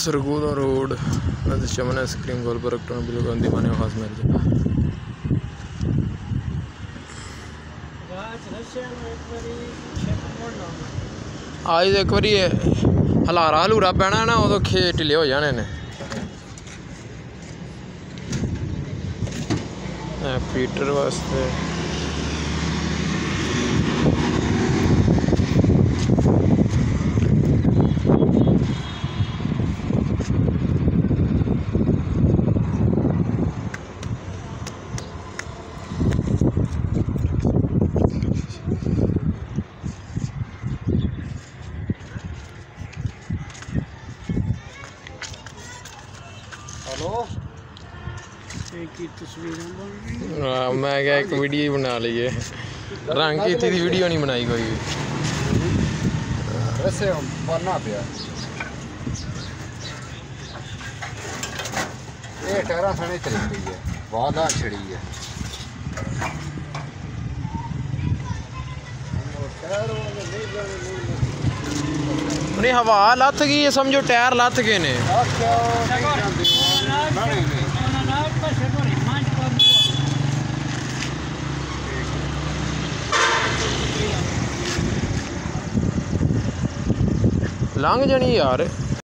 Sargodha road Chaman ice cream गोल पर बिल्कुल दीवाने खास मेरे आज एक बारी हलारा हलूरा पैना ना उदो खे ढिले हो जाने ने पीटर वास्ते मैं क्या एक वीडियो ही बना ली है रंग की थी वीडियो नहीं बनाई कोई वैसे पढ़ना पिया ये टायरा सने चली गई है बहुत आ छिड़ी है नहीं हवा लथ गई है समझो टायर लथ गए ने लंघ जानी यार।